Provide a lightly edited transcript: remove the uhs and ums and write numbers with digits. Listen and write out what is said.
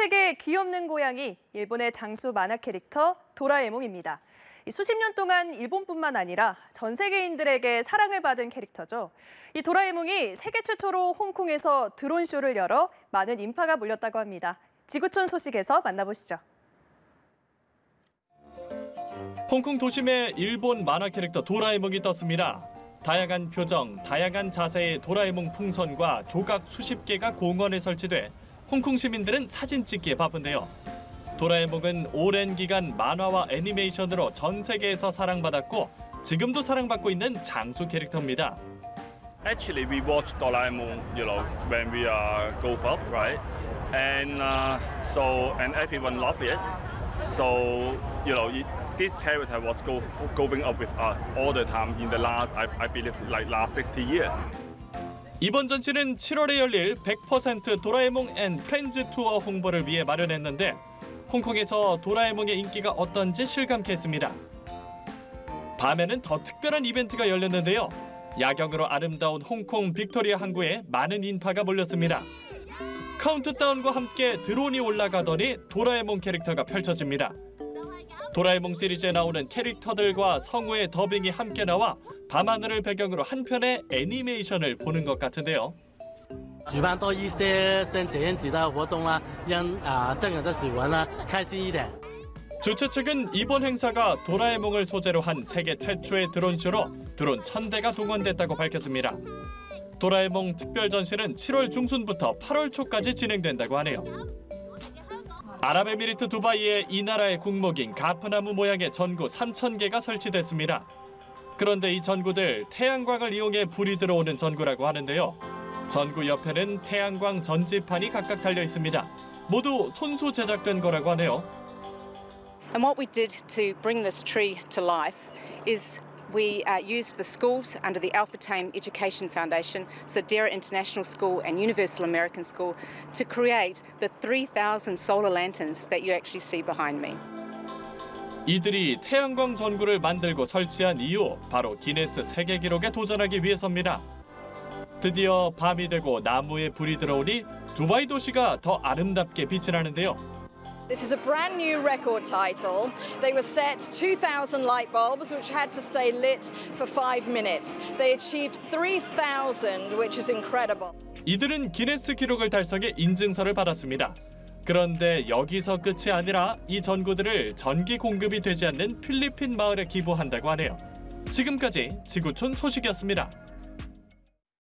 색의 귀엽는 고양이, 일본의 장수 만화 캐릭터 도라에몽입니다. 수십 년 동안 일본뿐만 아니라 전 세계인들에게 사랑을 받은 캐릭터죠. 이 도라에몽이 세계 최초로 홍콩에서 드론쇼를 열어 많은 인파가 몰렸다고 합니다. 지구촌 소식에서 만나보시죠. 홍콩 도심에 일본 만화 캐릭터 도라에몽이 떴습니다. 다양한 표정, 다양한 자세의 도라에몽 풍선과 조각 수십 개가 공원에 설치돼 홍콩 시민들은 사진 찍기에 바쁜데요. 도라에몽은 오랜 기간 만화와 애니메이션으로 전 세계에서 사랑받았고 지금도 사랑받고 있는 장수 캐릭터입니다. Actually, we watch Doraemon, when we go out, right? And everyone love it. So, this character was going up with us all the time in the last, I believe, last 60 years. 이번 전시는 7월에 열릴 100% 도라에몽 앤 프렌즈 투어 홍보를 위해 마련했는데 홍콩에서 도라에몽의 인기가 어떤지 실감케 했습니다. 밤에는 더 특별한 이벤트가 열렸는데요. 야경으로 아름다운 홍콩 빅토리아 항구에 많은 인파가 몰렸습니다. 카운트다운과 함께 드론이 올라가더니 도라에몽 캐릭터가 펼쳐집니다. 도라에몽 시리즈에 나오는 캐릭터들과 성우의 더빙이 함께 나와 밤하늘을 배경으로 한 편의 애니메이션을 보는 것 같은데요. 举办多一些像这样子的活动啦，让香港的市民啦开心一点。 주최 측은 이번 행사가 도라에몽을 소재로 한 세계 최초의 드론쇼로 드론 1000대가 동원됐다고 밝혔습니다. 도라에몽 특별 전시는 7월 중순부터 8월 초까지 진행된다고 하네요. 아랍에미리트 두바이에 이 나라의 국목인 가프나무 모양의 전구 3000개가 설치됐습니다. 그런데 이 전구들 태양광을 이용해 불이 들어오는 전구라고 하는데요. 전구 옆에는 태양광 전지판이 각각 달려 있습니다. 모두 손수 제작된 거라고 하네요. And what we did to bring this tree to life is we used the schools under the Alpha Tame Education Foundation, so Dera International School and Universal American School, to create the 3,000 solar lanterns that you actually see behind me. 이들이 태양광 전구를 만들고 설치한 이유, 바로 기네스 세계 기록에 도전하기 위해서입니다. 드디어 밤이 되고 나무에 불이 들어오니 두바이 도시가 더 아름답게 빛이 나는데요. This is a brand new record title. They were set 2,000 light bulbs, which had to stay lit for 5 minutes. They achieved 3,000, which is incredible. 이들은 기네스 기록을 달성해 인증서를 받았습니다. 그런데 여기서 끝이 아니라 이 전구들을 전기 공급이 되지 않는 필리핀 마을에 기부한다고 하네요. 지금까지 지구촌 소식이었습니다.